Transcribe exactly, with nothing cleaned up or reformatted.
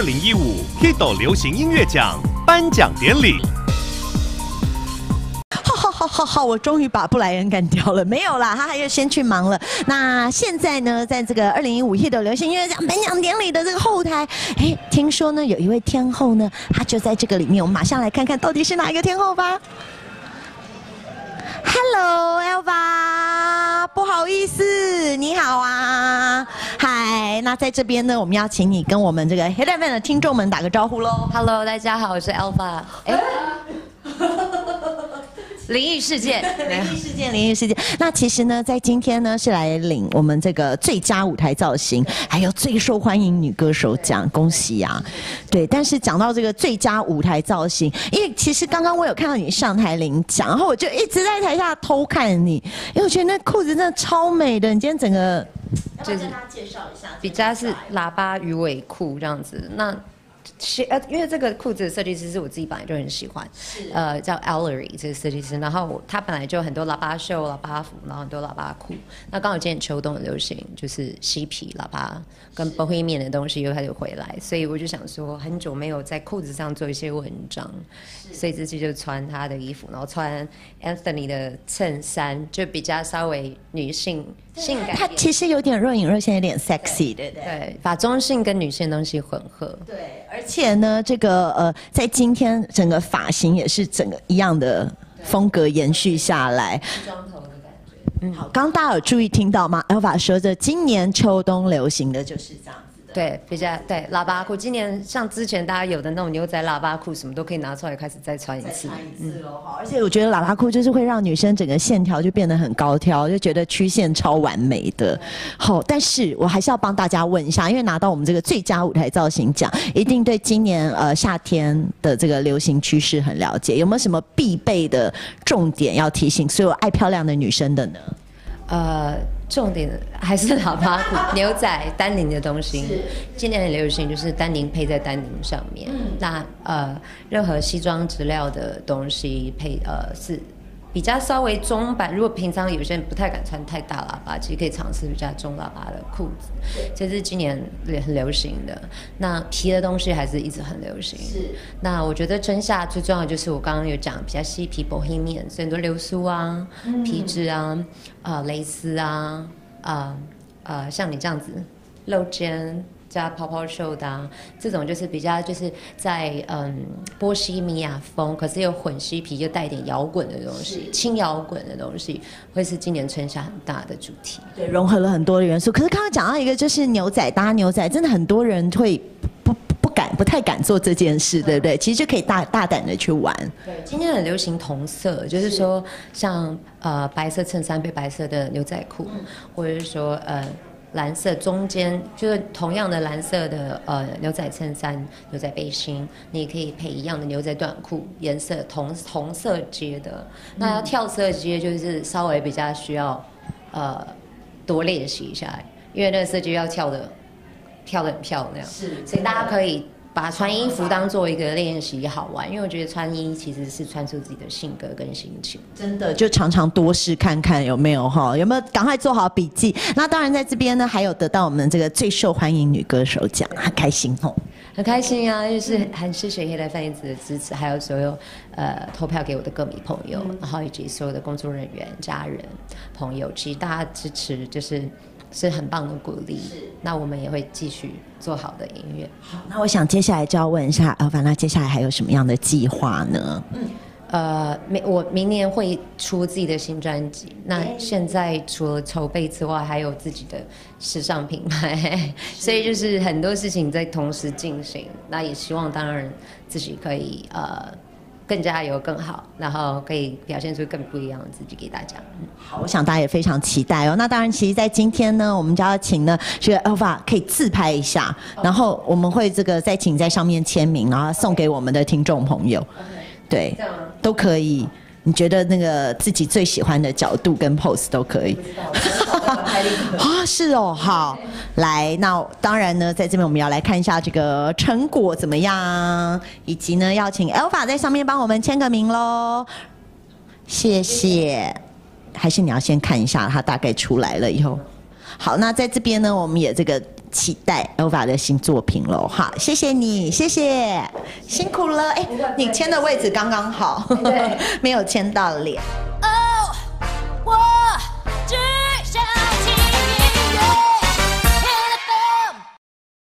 二零一五 Hito 流行音乐奖颁奖典礼。 好好好好，我终于把布莱恩干掉了，没有啦，他还要先去忙了。那现在呢，在这个二零一五 Hito 流行音乐奖颁奖典礼的这个后台，哎，听说呢有一位天后呢，她就在这个里面，我们马上来看看到底是哪一个天后吧。Hello Elva， 不好意思，你好啊，嗨，那在这边呢，我们要请你跟我们这个 Hit F M 的听众们打个招呼喽。 Hello， 大家好，我是 Elva。哎。灵异事件， 灵异事件，灵异事件。那其实呢，在今天呢，是来领我们这个最佳舞台造型，还有最受欢迎女歌手奖，恭喜啊！对，但是讲到这个最佳舞台造型，因为其实刚刚我有看到你上台领奖，然后我就一直在台下偷看你，因为我觉得那裤子真的超美的。你今天整个就是跟他介绍一下，比较是喇叭鱼尾裤这样子。那是呃，因为这个裤子的设计师是我自己本来就很喜欢，呃，叫 Ellery 这个设计师，然后他本来就有很多喇叭袖、喇叭服，然后很多喇叭裤。那刚好今年秋冬很流行，就是嬉皮喇叭跟 Bohemian 的东西又开始回来，所以我就想说，很久没有在裤子上做一些文章，所以这次就穿他的衣服，然后穿 Anthony 的衬衫，就比较稍微女性性感。 他其实有点若隐若现，有点 sexy， 对不对？ 对，把中性跟女性的东西混合。 对，而且呢，这个呃，在今天整个发型也是整个一样的风格延续下来。 妆头的感觉。 嗯，好，刚刚大家有注意听到吗 ？Elva 说着，今年秋冬流行的就是这样子的。 对，比较对喇叭裤。今年像之前大家有的那种牛仔喇叭裤，什么都可以拿出来开始再穿一次。 再穿一次喽，好，而且我觉得喇叭裤就是会让女生整个线条就变得很高挑，就觉得曲线超完美的。好，但是我还是要帮大家问一下，因为拿到我们这个最佳舞台造型奖，一定对今年呃夏天的这个流行趋势很了解，有没有什么必备的重点要提醒所有爱漂亮的女生的呢？ 呃，重点还是喇叭裤、牛仔、丹宁的东西。今年很流行，就是丹宁配在丹宁上面。嗯、那呃，任何西装质料的东西配呃是比较稍微中版。如果平常有些人不太敢穿太大喇叭，其实可以尝试比较中喇叭的裤子，这是今年也很流行的。那皮的东西还是一直很流行。是。那我觉得春夏最重要的就是我刚刚有讲比较嬉皮 Bohemian， 所以很多流苏啊、嗯、皮质啊、呃蕾丝啊、呃呃像你这样子露肩。加泡泡袖的、啊、这种就是比较就是在嗯波西米亚风，可是又混嬉皮又带点摇滚的东西，轻摇滚的东西，会是今年春夏很大的主题。 对，融合了很多的元素。可是刚刚讲到一个就是牛仔搭牛仔，真的很多人会不不敢不太敢做这件事，对不对？其实就可以大大胆的去玩。 对，今天很流行同色，就是说像呃白色衬衫配白色的牛仔裤，嗯、或者是说呃。蓝色中间就是同样的蓝色的呃牛仔衬衫、牛仔背心，你也可以配一样的牛仔短裤，颜色同同色阶的。那要跳色阶就是稍微比较需要呃多练习一下，因为那个色阶要跳的跳得很漂亮，是，所以大家可以把穿衣服当做一个练习好玩，因为我觉得穿衣其实是穿出自己的性格跟心情。 真的，就常常多试看看有没有哈，有没有赶快做好笔记。那当然在这边呢，还有得到我们这个最受欢迎女歌手奖，很开心哦。 很开心啊，就是很谢谢黑来饭一子的支持，还有所有呃投票给我的歌迷朋友，然后以及所有的工作人员、家人、朋友，其实大家支持就是是很棒的鼓励。那我们也会继续做好的音乐。 好，那我想接下来就要问一下Elva，那接下来还有什么样的计划呢？嗯。 呃，明我明年会出自己的新专辑。那现在除了筹备之外，还有自己的时尚品牌，所以就是很多事情在同时进行。那也希望当然自己可以呃更加有更好，然后可以表现出更不一样的自己给大家。嗯、 好，我想大家也非常期待哦。那当然，其实，在今天呢，我们就要请呢这个 Elva 可以自拍一下，然后我们会这个再请在上面签名，然后送给我们的听众朋友。Okay. 对，都可以。你觉得那个自己最喜欢的角度跟 pose 都可以。啊，是哦，好，来，那当然呢，在这边我们要来看一下这个成果怎么样，以及呢，要请 Elva 在上面帮我们签个名喽。谢谢。还是你要先看一下它大概出来了以后。 好，那在这边呢，我们也这个期待 Elva 的新作品喽。好，谢谢你，谢谢，辛苦了。哎、欸，你签的位置刚刚好，没有签到脸。